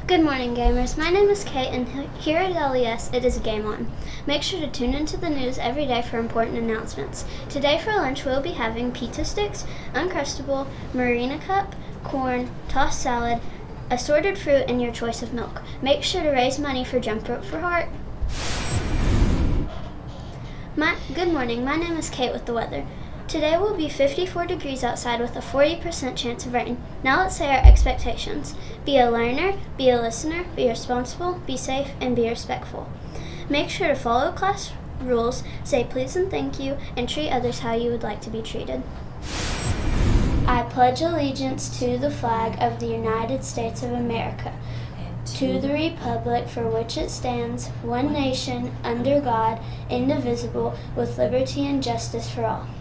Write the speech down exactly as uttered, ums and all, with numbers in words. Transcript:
Good morning, gamers. My name is Kate, and here at L E S, it is Game On. Make sure to tune into the news every day for important announcements. Today for lunch, we'll be having pizza sticks, Uncrustable, Marina Cup, corn, tossed salad, assorted fruit, and your choice of milk. Make sure to raise money for Jump Rope for Heart. My, good morning. My name is Kate with the weather. Today will be fifty-four degrees outside with a forty percent chance of rain. Now let's say our expectations. Be a learner, be a listener, be responsible, be safe, and be respectful. Make sure to follow class rules, say please and thank you, and treat others how you would like to be treated. I pledge allegiance to the flag of the United States of America, to the republic for which it stands, one nation, under God, indivisible, with liberty and justice for all.